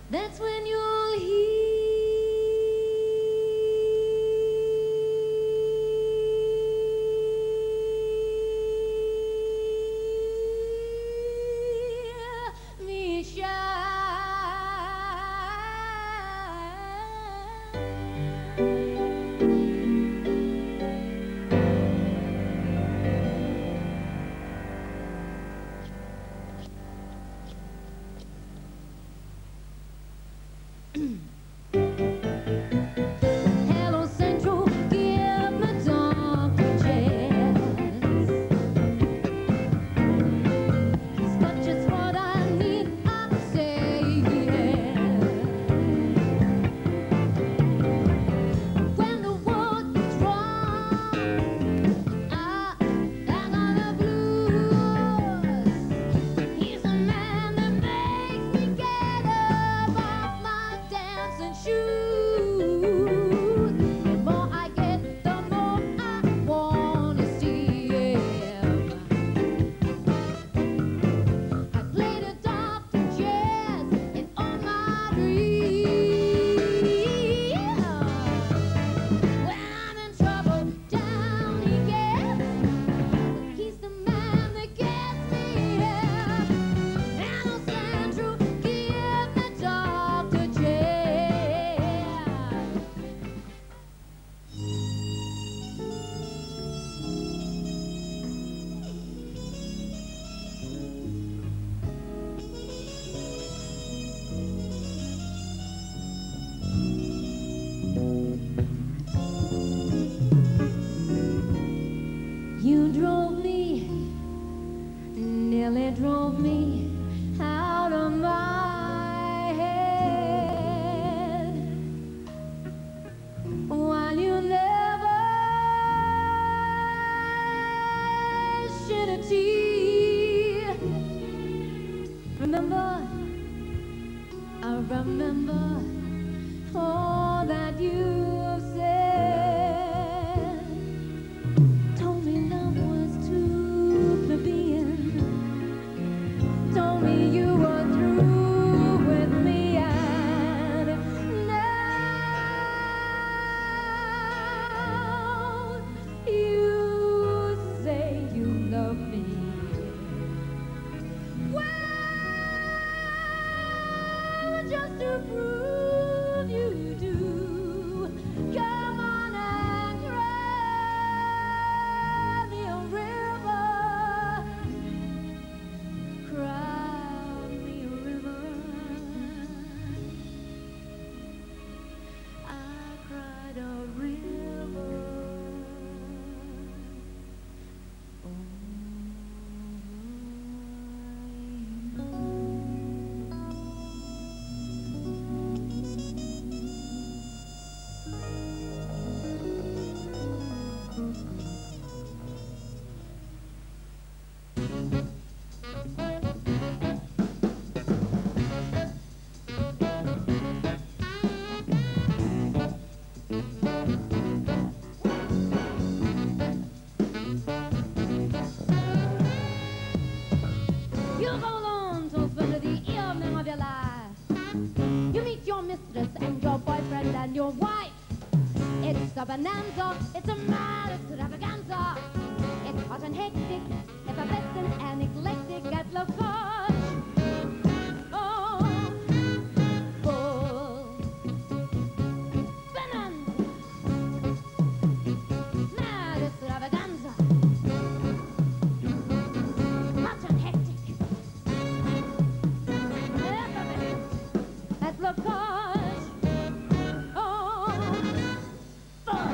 That's when you'll hear me shine. Hello Central, give me Dr. Jazz. He's got just what I need, I say yes. When the world gets wrong, I bang on the blues. He's the man that makes me get up off my dancing shoes. The more I get, the more I wanna see him. I play the Dr. Jazz in all my dreams. When I'm in trouble, down he gets. He's the man that gets me here. Hello Central, give me Dr. Jazz. You drove me, nearly drove me out of my head. While you never shed a tear. Remember, I remember all that you've said. Told me love was too plebeian. Told me you were through with me, and now you say you love me. Well, just to prove you do, come on and cry me a river. Cry me a river. I cried a river. You hold on till spend the evening of your life. You meet your mistress and your boyfriend and your wife. It's a bonanza, it's a mad extravaganza. It's hot and hectic, effervescent and eclectic at Lafarge. Oh, full bonanza, mad extravaganza. Hot and hectic, effervescent at Lafarge. Oh, full.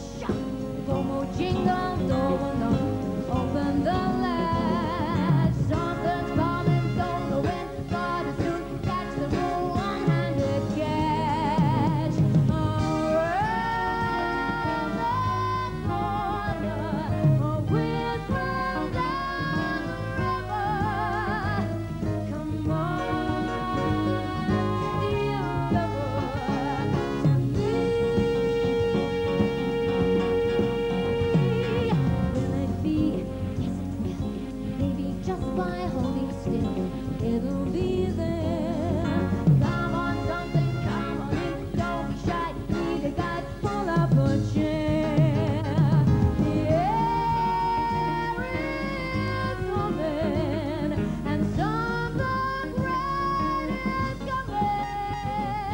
shop. Como jingle, door, no. Open the latch. Something's coming, don't know when. But as soon catch the roll, one-handed catch. Around that corner, whistling down the river. Come on, dear lover, to me. Will it be? Yes, it will. Maybe just by holding still, it'll be there. Come on, something, come on in, don't be shy. Need a guide, pull up a chair. The air is open, and something great is coming.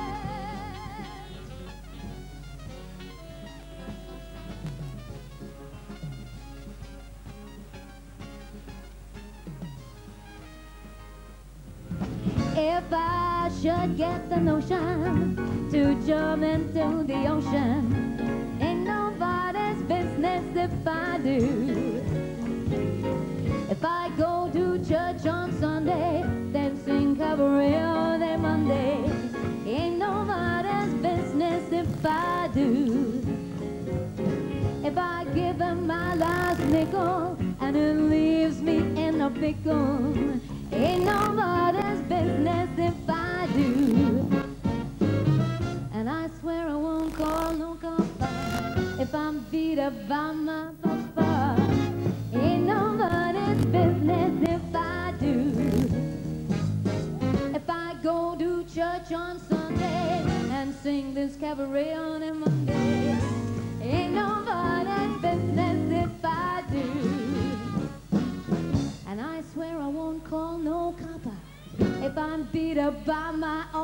If I should get the notion to jump into the ocean, ain't nobody's business if I do. If I go to church on Sunday, then sing cabaret on a Monday, ain't nobody's business if I do. If I give him my last nickel and it leaves me in a pickle, ain't nobody's business if I do. And I swear I won't call no copper if I'm beat up by my papa. Ain't nobody's business if I do. If I go to church on Sunday and sing this cabaret on a Monday, ain't nobody's business if I do. And I swear I won't call no copper if I'm beat up by my